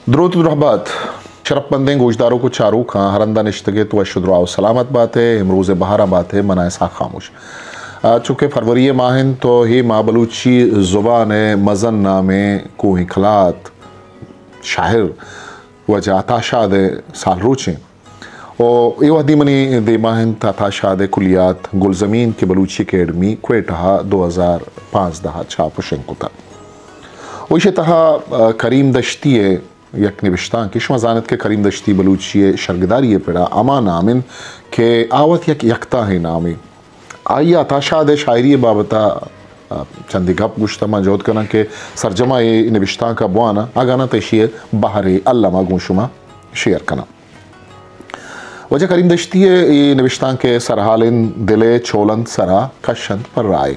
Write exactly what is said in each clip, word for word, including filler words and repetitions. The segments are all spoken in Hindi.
द्रोत रहबत शरपबंदें गोशदारों को चारू खां हरंदा निश्तगे तो अशुद्राव सलामत बात है इमरोज़ बहारा बात है मनाए सा खामोश। चूँकि फरवरी माहिन तो ही माँ बलूची ज़ुबान मज़न नामे को हिखलात शाहिर वजह अताशाद साल रोचें और ये वदी मनी दे माहिन अताशाद कुलियात गुलजमीन के बलूची अकेडमी क्वेटा दो हज़ार पाँच दहा छापुशें कुता वैसे तहा करीम दश्ती यक निविश्ता किश मजानत के करीम दश्ती बलूची शर्गदारी पड़ा अमा नामिन के आवत यक यकता है नामी आई अताशाद शायरी बाबता चंदी गप गुश्तमा जोत करना के सरजमा ये निविश्ता का बुआना आगाना तशिए बाहरे अल्लामा गुशुमा शेयर करना वजह करीम दश्ती ये निविश्ता के सरहालिन दिले चोलंद सरा कशंत पर राय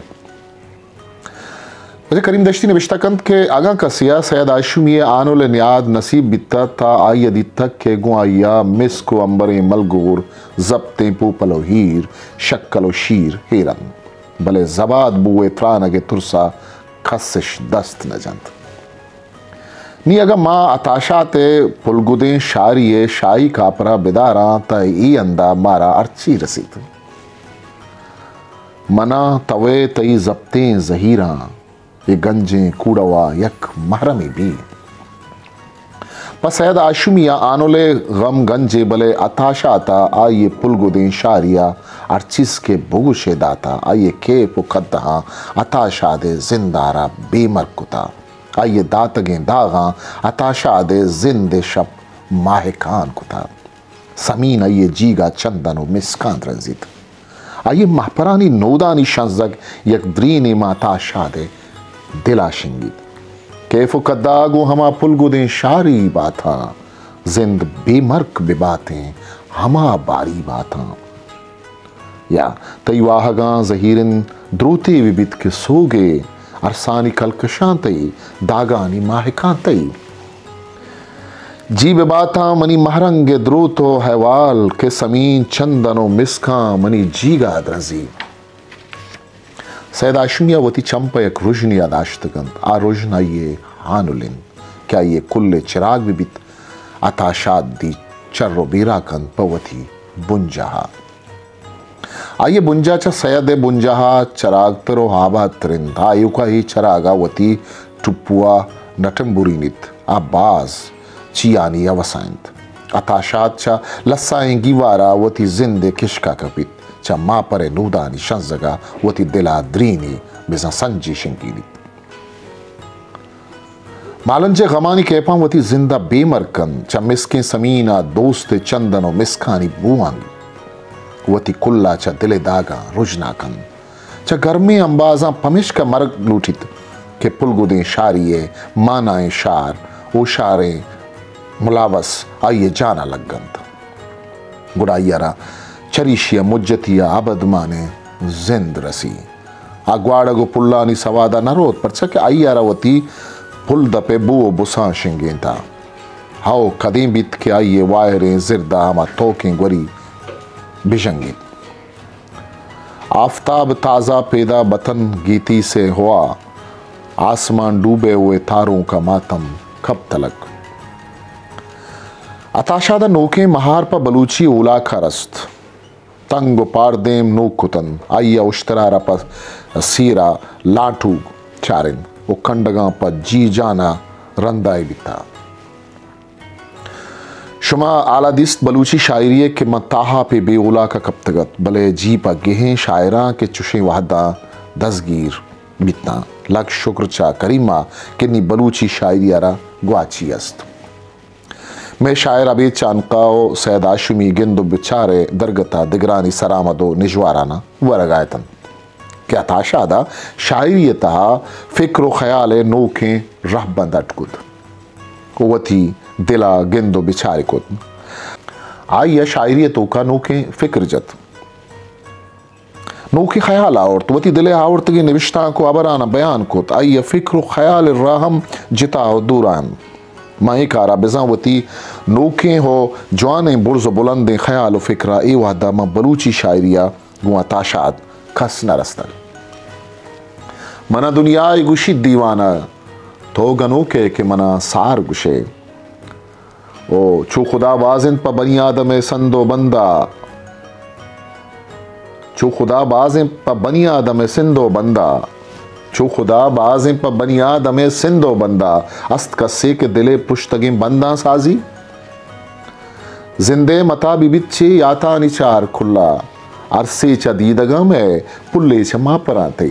वजह करीम दश्ती निविश्ताकंत के आगा कसिया सैयद आशुमी आनुल नियाद नसीब बित्ता था आई अदी तक के गुआया मिस को अंबरे मलगोर जब्ते पो पलो हीर शक्कलो शीर हेरन भले जबाद बुए त्रान अगे तुरसा खसिश दस्त न जंत नी अगर माँ अताशाते पुलगुदे शारिये शाही कापरा बिदारा ता ई अंदा मारा अर्ची रसीद मना तवे तई जब्ते जहीरा ये गंजे कूड़वा यक महरमी भी पसैद आशुमिया आनोले गम गंजे बले अताशा आता आइए पुलगुदें शारिया अर्चिस के बुगुशे दाता आइए के पुकद्दहा अताशा दे जिंदारा बेमर कुता आइए दातगें दागा अताशा दे जिंदे शब माहिकान कुता समीन आइए जीगा चंदनो मिसकान रंजित आइए महपरानी नोदानी शंजग यक द्रीने माताशा दे दिला शिंगित कैफो कद्दागो हमा पुलगुदें शारी बाथा जिंद बेमर्क बिबातें हमा बारी बाथा या तई वाहगा जहीरन द्रोते विबित के सोगे अरसानी कलकशां तई दागानी माहिकां तई जी बेबाता मनी महरंगे द्रोतो हैवाल के समीन चंदनो मिसका मनी जीगा द्रजी सैयद आशुमिया वती चंप एक रुजनी अदाश्तगंत आ रुजना ये हानुलिन क्या ये कुल्ले चिराग बिबित अताशाद दी चर्रो बीरा कन पवती बुंजहा आइए बुंजा च सैयद बुंजहा चराग तरो हाबा त्रिंद आयु का ही चरागा वती टुपुआ नटम्बुरी नित आबाज चियानी अवसायंत अताशाद चा लस्साएंगी वारा वती जिंदे किशका कपित चा मा परे नूदानी शंजगा वती दिला द्रीनी बिजा संजी शिंकीनी मालंजे गमानी केपा वती जिंदा बेमरकन चा मिसके समीना दोस्त चंदनो मिसखानी बुआंग वती कुल्ला चा दिले दागा रुजनाकन चा गर्मी अंबाजा पमिश का मर्ग लूटित के पुलगुदें शारिये मानाए शार ओ शारे मुलावस आइए जाना लगगंत गुड़ाइयारा चरीशिया मुज्जतिया आबद माने जिंद रसी आग्वाड़गो पुल्लानी सवादा नरोत पर चके आई आरावती पुल दपे बुओ बुसा शिंगे था हाओ कदीम बीत के आइए वायरे जिरदा हमा तोकें गोरी बिशंगी आफताब ताज़ा पैदा बतन गीती से हुआ आसमान डूबे हुए तारों का मातम कब तलक अताशादा नोके महार पर बलूची ओला खरस्त तंग पारदेम नो कुतन आइया उश्तरारा पर सीरा लाठू चारिन वो कंडगा पर जी जाना रंदाई बिता शुमा आलादिस्त बलूची शायरी के मताहा पे बेओला का कप्तगत भले जी पर गेहें शायरा के चुशे वाहदा दसगीर बितना लग शुक्र चा करीमा किन्नी बलूची शायरी आरा ग्वाची अस्त मैं शायर अबी चानकाओ सैयद आशुमी गिंदो बिचारे दरगता दिगरानी सरामदो निजवाराना वरगायतन क्या ताशादा शायरी तहा फिक्र ख्याल नोखे रहबंद अटकुद वती दिला गिंदो बिचारे कुद आइया शायरी तो का नोखे फिक्र जत नोखे ख्याल आवरत वती दिले आवरत की निविश्ता को अबराना बयान कुत आइया फिक्र ख्याल राहम जिताओ दूरान माई कारा बेजावती नोखे हो जवाने बुर्ज बुलंदे ख्याल फिक्रा ए वादा मा बलूची शायरिया गुआ ताशाद खस न रस्तल मना दुनिया गुशी दीवाना तो गनोके के मना सार गुशे ओ चू खुदा बाजिन प बनी आदम संदो बंदा, चू खुदा बाजिन प बनी आदम सिंदो बंदा, चू खुदा बाजिन प बनी आदम सिंदो बंदा, अस्त कस्से के दिले पुश्तगे बंदा साजी, जिंदे मता बिबिच्छे याता निचार खुल्ला, अरसे च दीदगा में पुल्ले छ मा पराते,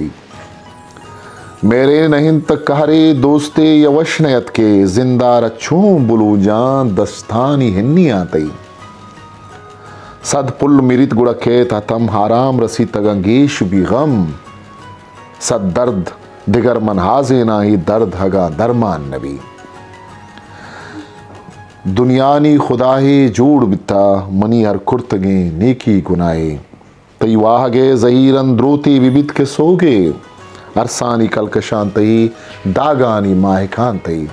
मेरे नहीं तक कहरे दोस्ते यवशनयत के, जिंदा रच्छूं बुलू जान दस्तानी हिन्नी आते, सद पुल मिरित गुड़के तम हाराम रसी तगंगेश भी गम, सद दर्द दिगर मनहाजे ना ही दर्द हगा दरमान नबी, दुनियानी खुदाहे जोड़ बिता मनी हर कुर्तगे नेकी गुनाए, तई वाहगे जहीरन द्रोती विबित के सोगे, अरसानी कलकशान तई दागानी माहिकान तई,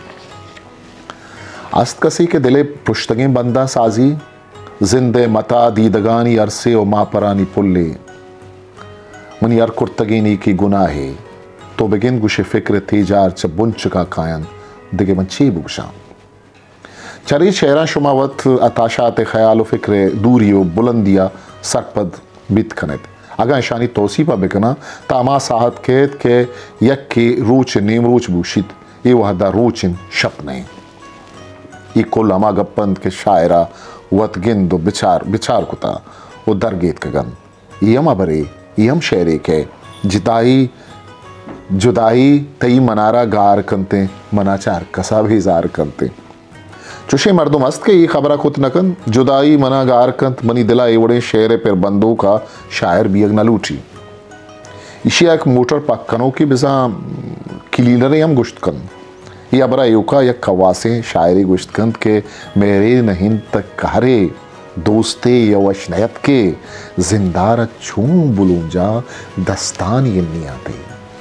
अस्त कसी के दिले पुश्तगे बंदा साजी, जिंदे मता दीदगानी अरसे ओ मापरानी पुल्ले, मनी हर कुर्तगे नेकी गुनाहे, तो बेगिन गुशे फिक्र थी जार च बुंच का कायन दिगे मंची बुगशा, चरी शेरा शुमावत अताशात ख्याल फिक्र दूरियो बुलंदिया सरपद बित खनत, अगर शानी तोसीपा बिकना तामा साहत कहत के यक के रूच नेम रूच बूशित ये वहदा रूचिन शपने, ये कुल अमा गप्पंत के शायरा वत गिंदो बिचार बिचार कुता वो दरगेत कगन, ये अमा बरे ये हम शेरे के जिताई जुदाई तई मनारा गार कंते मनाचार कसा भी जार कंते, चुशे मर्दो मस्त के ये खबरा खुद नकन, जुदाई मना गार कंत मनी दिला एवड़े शेरे पर बंदो का शायर बियग न लूटी, इशिया एक मोटर पक्कनों की बिजा किलीनरे हम गुश्त कन, ये अबरा युका यक खवासे शायरी गुश्त कंत के मेरे नहीं तक कहरे दोस्ते यवशनयत के, जिंदार छूं बुलूंजा दस्तानी इन्नी आते,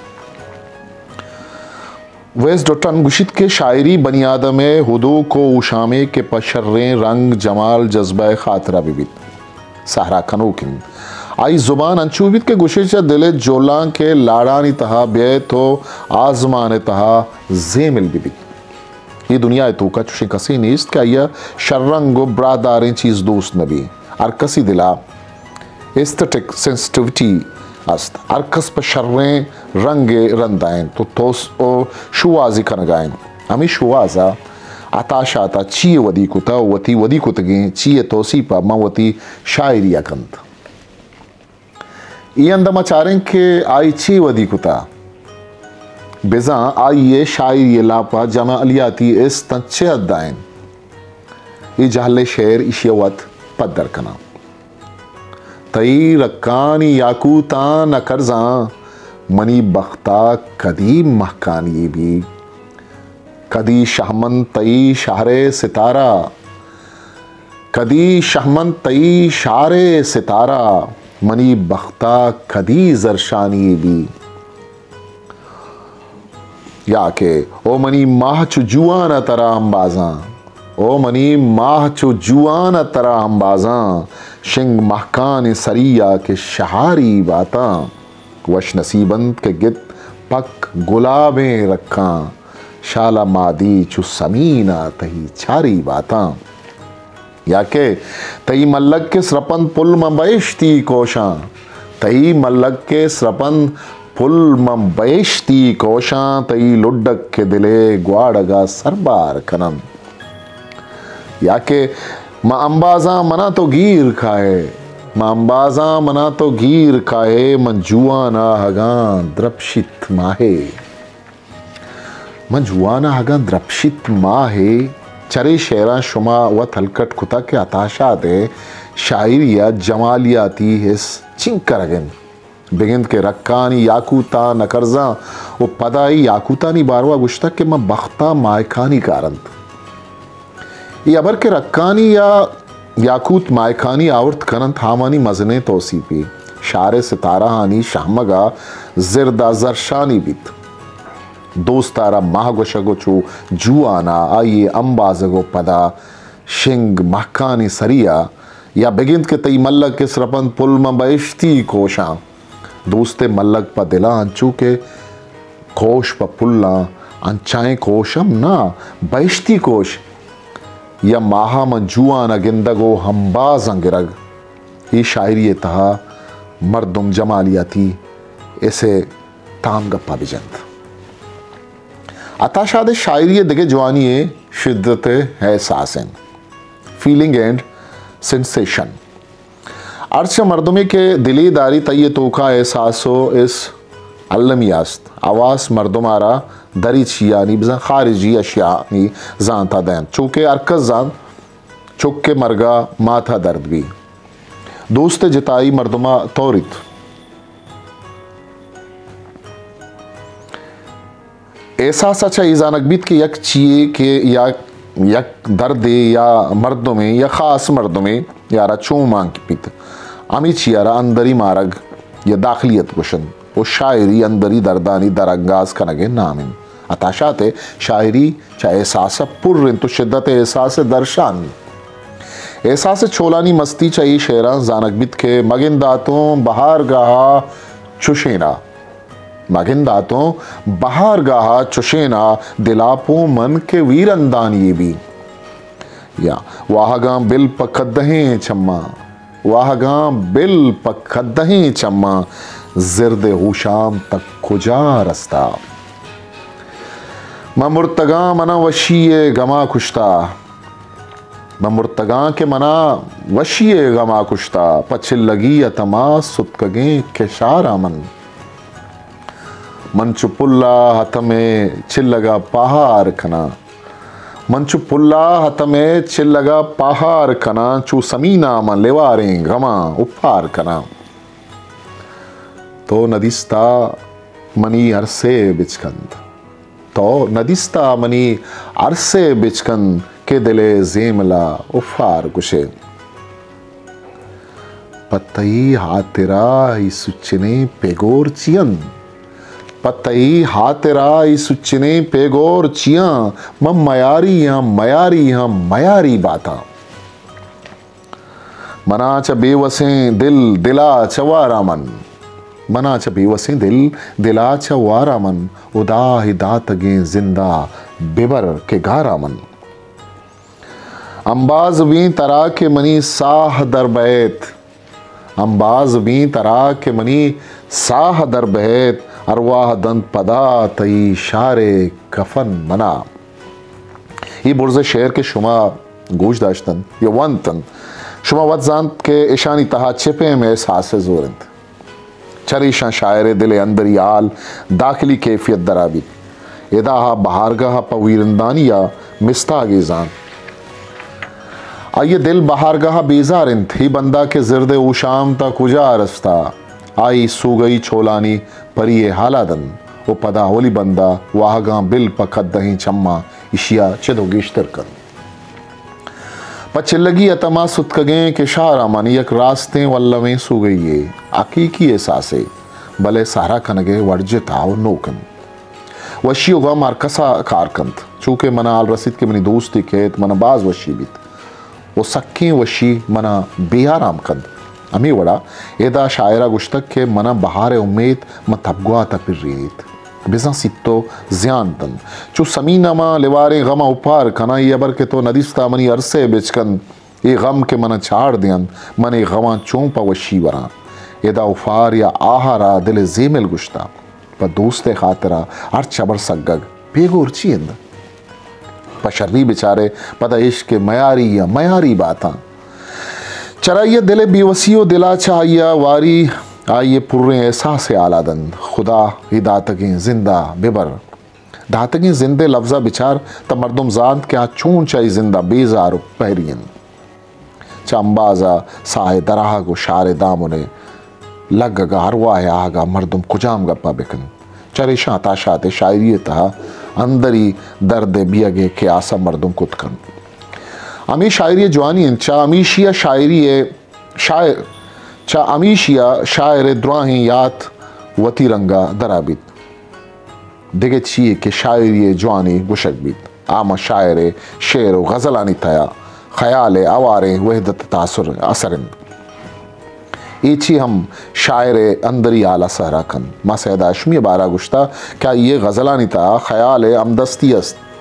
वेस डॉटन गुशित के शायरी बनी आदम हुदो को उशामे के पशर्रे रंग जमाल जज्बा खातरा बिबित, सहरा खनोकिन आई जुबान अंचूबित के गुशित दिले जोला के लाड़ानी तहा बे तो आजमान तहा जेमिल बिबित, ये दुनिया तो का चुशे कसी नीस्त का यह शर्रंगो ब्रादारें चीज दोस्त नबी, और कसी दिला एस्थेटिक सेंसिटिविटी अस्त अरकस पर शर्रें रंगे रंदाएं तो तोस ओ शुआजी कनगाएं, हमें शुआजा आताशा आता चीए वदी कुता वती वदी कुतगे चीए तोसी पा मवती शायरी अकंत, ये अंदमा चारें के आई ची वदी कुता, बेजा आई ये शायरी लापा जमा अलियाती इस तंचे अद्दाएं, ये जहले शेर इशियवत पद्दर कना, तई रक्कानी याकूता न करजा मनी बख्ता कदी महकानी भी, कदी शहमन तई शारे सितारा, कदी शहमन तई शारे सितारा, मनी बख्ता कदी जरशानी भी, या के ओ मनी माह चु जुआन तरा अंबाजा, ओ मनी माह चु जुआन तरा अंबाजा, शिंग महकान सरिया के शहारी बाता, वश नसीबंत के गित पक गुलाबें रखा, शाला मादी चु समीना तही छारी बाता, या के तई मल्लक के स्रपन पुल मबैश्ती कोशा, तई मल्लक के स्रपन पुल मबैश्ती कोशा, तई लुड्डक के दिले ग्वाड़गा सरबार कनम, या के माँ अंबाजा मना तो गिर खाए, माँ अंबाजा मना तो गिर खाए, मन जुआना हगान द्रपशित माहे, मन जुआना हगान द्रपशित माहे, चरे शेरा शुमा व थलकट कुता के अताशा दे शायरिया जमालियाती हिस चिंकरगन, बेगिंद के रक्कानी याकूता नकरजा वो पदाई याकूतानी बारवा गुश्ता के माँ बख्ता मायखानी कारंत, ये अबर के रक्कानी या याकूत मायखानी आवर्त करंत हामानी मजने तोसीपी, शारे सितारा हानी शामगा जिरदा जरशानी बित, दोस्तारा माहगोशगो चू जुआना आइए अंबाजगो पदा, शिंग महकानी सरिया, या बेगिंद के तई मल्लक के सरपन पुल मबैश्ती कोशा, दोस्ते मल्लक पा दिला अंचू के कोश पा पुल्ला अंचाएं कोशम ना बैश्ती कोश, या माहा मंजुआन अगिंदगो हमबाज अंगिरग ये शायरी तहा मर्दुम जमालियाती ऐसे ताम गप्पा बिजंत अताशाद शायरी दिगे जवानी शिद्दत एहसासन फीलिंग एंड सेंसेशन अर्श मर्दमे के दिली दारी तय तोखा एहसासो इस अल्लमियास्त आवास मर्दमारा दरी छियानी बजा खारिजी अशियानी जानता दैन चूँकि अरकस जान चुक के मरगा माथा दर्द भी दोस्त जिताई मर्दमा तौरित एहसास अच्छा ईजानक बीत के यक चिए के या यक दर्द या मर्दों में या ख़ास मर्दों में यारा चो मांग की पीत अमी चियारा अंदरी मारग या दाखिलियत कुशन वो शायरी अंदरी दर्दानी दरंगाज कनगे नामिन अताशाते शायरी चाहे एहसास पुर्र तो शिद्दत एहसास दर्शान एहसास छोलानी मस्ती चाहिए शेरा जानक बीत के मगिंदातों बहार गाहा चुशेना मगिंदातों बहार गाहा चुशेना दिलापो मन के वीरंदान ये भी या वाहगा बिल पकदहें चम्मा वाहगा बिल पकदहें चम्मा जिर्द हुशाम तक खुजा रस्ता ममुर्तगा मना वशीए गमा खुश्ता ममुर्तगा के मना वशीए गमा खुश्ता पछिल लगी अतमा सुतकगे के शारा मन मंचु पुल्ला हथ में चिल्लगा पहाड़ खना मंचु पुल्ला हथ में चिल्लगा पहाड़ खना चू समीना मन लेवारे गमा उफार खना तो नदिस्ता मनी अरसे बिचकंद तो नदिस्ता मनी अरसे बिचकंद के दिले जेमला उफार कुशे पतई हातेरा ही सुचने पेगोर चियन पतई हातेरा ही सुचने पेगोर चिया मम मयारी यहाँ मयारी यहाँ मयारी बाता मना च बेवसें दिल दिला चवारा मन मना च बेवसें दिल दिला चवारा मन उदा ही दातगे जिंदा बेबर के गारा मन अंबाज भी तरा के मनी साह दरबैत अंबाज भी तरा के मनी साह दरबैत अरवाह दंत पदा तई शारे कफन मना ये बुर्ज़ शेर के शुमा गोश दाश्तन ये वंतन शुमा वत्जांत के ईशानी तहा छिपे में एहसास जोरंत चरीशा शायर दिले अंदरी आल दाखिली कैफियत दराबी एदाहा बहारगाह पवीरंदानिया मिस्तागे जान आइए दिल बहारगाह बेजार इंत ही बंदा के जिरदे उशाम ता कुजा रस्ता आई सू गई छोलानी परिये हालादन वो पदा होली बंदा वाहगा बिल पखत दही चम्मा इशिया चदो गेश्तर कर पचिल्लगी अतमा सुतकगे के शारा मन यक रास्ते वल्ल में सू गई ये अकीकी एहसासे भले सारा कनगे वर्जे ताव नोकन वशी होगा मारकसा कारकंत चूंकि मना आल रसीद के मनी दोस्ती खेत मना बाज वशी बीत वो सक्की वशी मना बेआराम कंद अमी वड़ा एदा शायरा गुश्तक के मना बहार उम्मीद म तबगुआ तपिरीत बिजा सित्तो ज़ियान तन चु समीना मा लिवारे गमा उपार कना ये अबर के तो नदिस्ता मनी अरसे बेचकन ये गम के मना छाड़ दियन मने गमा चोंपा वशी वरा एदा उफार या आहारा दिल जेमिल गुश्ता पर दोस्ते खातरा हर चबर सगग बेगोर चींद पशर्री बेचारे पता इश्क के मयारी या मयारी बाता चराइए दिले बेवसियो दिला चाहिए वारी आइए पुर्रे एहसास आलादन खुदा ही दातगें जिंदा बेबर दातगें जिंदे लफ्ज़ा बिचार तब मर्दुम जात क्या चून चाई जिंदा बेजार पहरियन चंबाजा साहे दराह को शारे दामुने लग गा हरवा है आगा मर्दुम कुजाम गप्पा बिकन चरेशा ताशाते शायरी तहा अंदरी दर्द बियगे के आसा मर्दुम कुतकन अमी शायरी जवानी चा अमीशिया शायरी शायर चा अमीशिया शायर द्राही यात वती रंगा दराबित दिगे छिए के शायरी जवानी गुशक बीत आमा शायर शेर व गज़लानी तया ख्याल आवारे वहदत तासुर असरन एची हम शायर अंदरी आला सहरा कन मा सैदा अशमी बारा गुश्ता क्या ये गज़लानी ता ख्याल अमदस्ती अस्त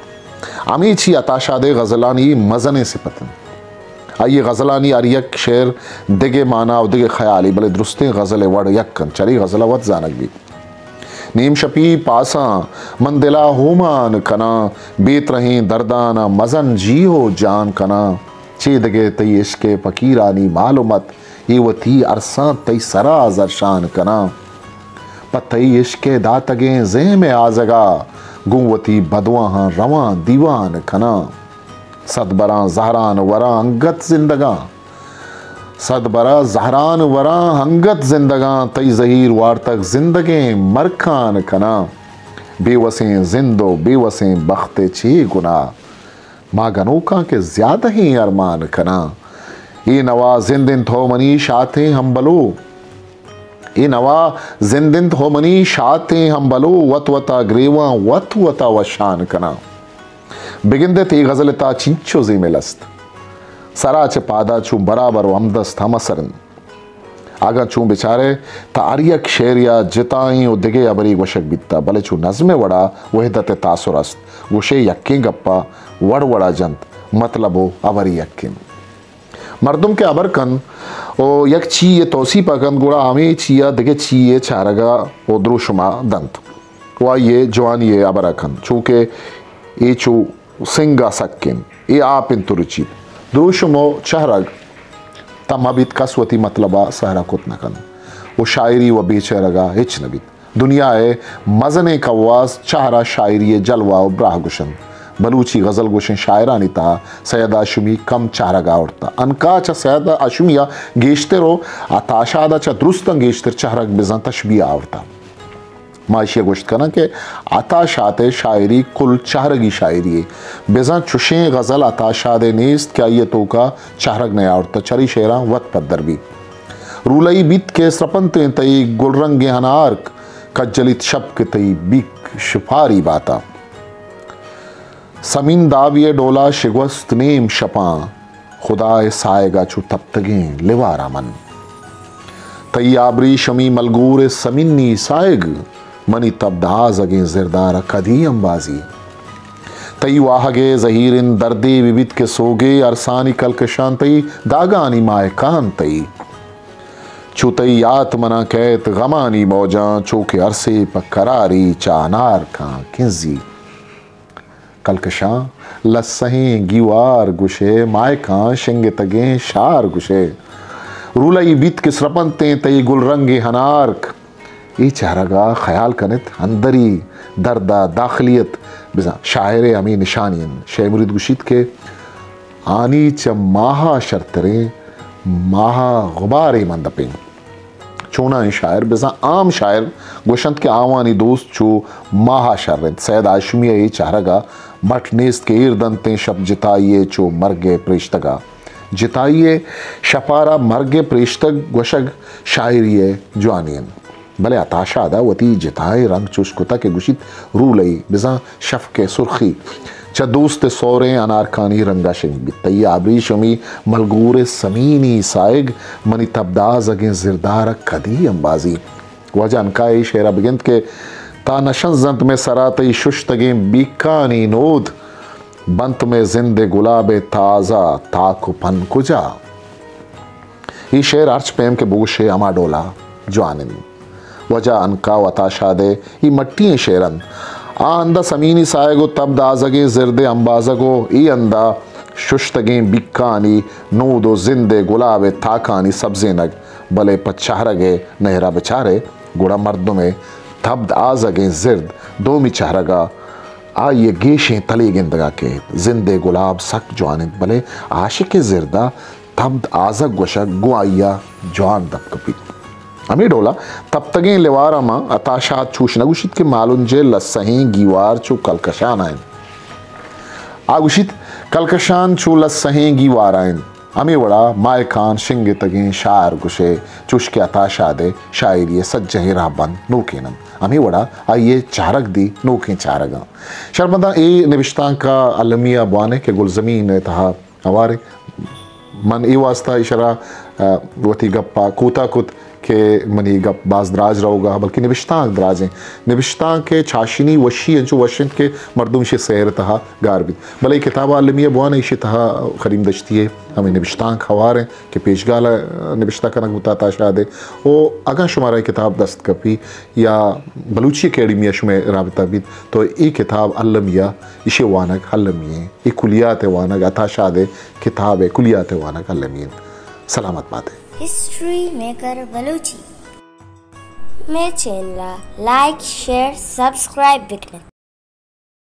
अमी छी अताशादे गज़लानी मज़ने सिपतन आइए गज़लानी अरियक शेर दिगे माना और दिगे ख्याली भले दुरुस्ते गज़ल वड़ यक्कन चली गज़ला वत जानक भी नीम शपी पासा मंदिला होमान कना बेत रहे दर्दाना मज़न जी हो जान कना चेदगे तई इश्के फ़कीरानी मालूमत ये वती अरसा तई सरा जरशान कना पतई इश्के दातगे ज़े में आजगा गुवती बदवा रवा दीवान खना सदबरा जहरान वरा अंगत जिंदगा सदबरा जहरान वरा अंगत जिंदगा तई जहीर वार तक जिंदगे मरखान खना बेवसें जिंदो बेवसें बख्ते छे गुना माँ गनोका के ज्यादा ही अरमान खना ये नवा जिंदिन थो मनीष आते हम बलो ये नवा जिंदिन थो मनीष आते हम बलो वत वता ग्रेवा वत वता वशान कना बिगिंदे ती गजलता चिंचो जी मिलस्त सरा चे पादा चू बराबर वमदस्त हमसरन आगा चू बेचारे तारियक शेरिया जिताई ओ दिगे अबरी वशक बित्ता भले चू नज़्मे वड़ा वहदत तासुरस्त वशे यक्की गप्पा वड़ वड़ा जंत मतलबो अबरी यक्किन मर्दुम के अबरकन ओ यक ची ये तोसी पकन गुड़ा आमे चिया दिगे ची ये चारगा ओ द्रुशमा दंत वा ये जवान ये अबरकन चूके ये चू सिंगा सक्किन ये आप इन तुरुचित द्रुशमो चहरग तमाबित कसवती मतलबा सहरा कुतनकन वो शायरी व बेचरगा हिच नबित दुनिया है मजने कवास चाहरा शायरी जलवा ब्राह गुशन बलूची गज़ल गुशन शायरानी ता सैयद आशुमी कम चारगा उड़ता अनका चा सैयद आशुमिया गेश्ते रो आताशादा चा दुरुस्तं गेश्तर चहरग बिजान तशबी आवड़ता माशिया गोश्त करना के आताशाते शायरी कुल चारगी शायरी बेजा चुशे गज़ल आताशादे नेस्त क्या ये तो का चारग नया उड़ता चरी शेरा वत पद्दर भी रूलई बीत के सरपंते तई गुलरंगे अनार्क कज्जलित शब के तई बिक शिफारी बाता समीन दाविये डोला शिगवस्त नेम शपा खुदाए साएगा चू तप्तगे लिवारा मन तई आबरी शमी मलगूर समिन्नी साएग मनी तब्दाज अगे जिरदार कदी अंबाजी तई वाहगे जहीरिन दर्दे विविध के सोगे अरसानी कलकशान तई दागानी माए कान तई चुतई यात मना कैत गमानी मौजा चौके अरसे पकरारी चानार का किंजी कलकशा लस्सही गिवार गुशे मायका शिंगे तगे शार गुशे रूलई बीत के सरपंते तई गुलरंगे हनार्क ये चारगा ख्याल कनित अंदरी दर्दा दाखिलियत बिजा शायरे अमी निशानियन शेमुरिद गुशित के आनी च माहा शर्तरे माहा गुबारे मंदपिंग चोना शायर बिजा आम शायर गोशंत के आवानी दोस्त चो माहा शर्रत सैयद आशुमिया ये चारगा मठ नेस्त के इर्दंते शब जिताइए चो मरगे प्रेश्तगा जिताइए शपारा मरगे प्रेश्तग गोशग शायरिये जवानियन भले आताशा अदा वती जिताए रंग चुस्कुता के गुशित रूलई बिजा शफ के सुर्खी च दोस्त सौरे अनारकानी रंगा शिंग बितई आबरी शमी मलगूर समीनी साइग मनी तब्दाज अगे जिरदार कदी अंबाजी वजह अनकाई शेरा बिगंत के ता नशन जंत में सरातई शुश्तगे बीकानी नोद बंत में जिंदे गुलाबे ताजा ताकु पन कुजा ये शेर अर्च पेम के बूशे अमा डोला जवानिन वजह अनका वताशादे ये मट्टी शेरन आ अंदा समीनी सायगो तब दाजगे जिरदे अंबाजगो ई अंदा शुश्तगे बिक्कानी नूदो जिंदे गुलाबे ताकानी सब्जे नग भले पचारगे नहरा बेचारे गुड़ा मर्दों में तब्द आजगे जिर्द दो मिचारगा आ ये गेशें तले गिंदगा के जिंदे गुलाब सक जवान भले आशिक जिरदा तब्द आजग गोशक गुआया जवान दब कपी अमी डोला तब तगे लेवारा मा अताशा चूश नगुशित के मालुंजे लस्सही गीवार चू कलकशान आइन आगुशित कलकशान चू लस्सही गीवार आइन अमी वड़ा माय खान शिंगे तगे शार गुशे चुश के अताशा दे शायरी सज्जहे राबन नोकेनम अमी वड़ा आइए चारक दी नोके चारगा शर्मदा ए निविश्तां का अलमिया बाने के गुलजमीन तहा हवारे मन ए वास्ता इशारा वती गप्पा कूता कुत के मनी गप बाज दराज रहोगा बल्कि निविश्ता दराज हैं निविश्ता के छाशिनी वशी जो वशिंत के मरदुम शे सैर तहा गारबित भले किताब आलमिया बुआ ने इशी तहा खरीम दश्ती है हमें निविश्ता खवार हैं कि पेशगाला निविश्ता कनक बताता शादे वो अगर शुमारा किताब दस्त कपी या बलूची अकेडमिया शुमे राबता भी तो ये किताब अल्लमिया इशे वानक हल्लमिये ये कुलियात वानक अता शादे किताब है कुलियात वानक हल्लमिये सलामत बात है हिस्ट्री मेकर बलूची मैं चैनल लाइक शेयर सब्सक्राइब बिकने